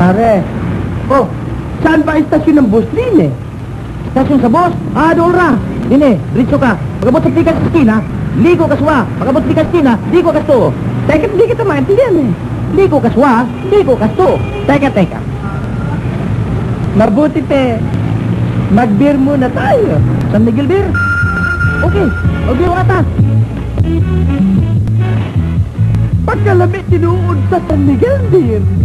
Pare. Oh, saan ba istasyon ng bus din eh? Stasyon sa bus? Doon ra. Dine, diretso ka. Pagabot sa tikas sa skina, ligo ka suwa. Pagabot sa tikas sa skina, ligo ka to. Teka, hindi kita maintindihan eh. Ligo ka suwa, ligo ka to. Teka. Mabuti te. Mag-beer muna tayo. San Miguel Beer? Okay, mag-beer ka ta. Pagkalami tinuod sa San Miguel Beer.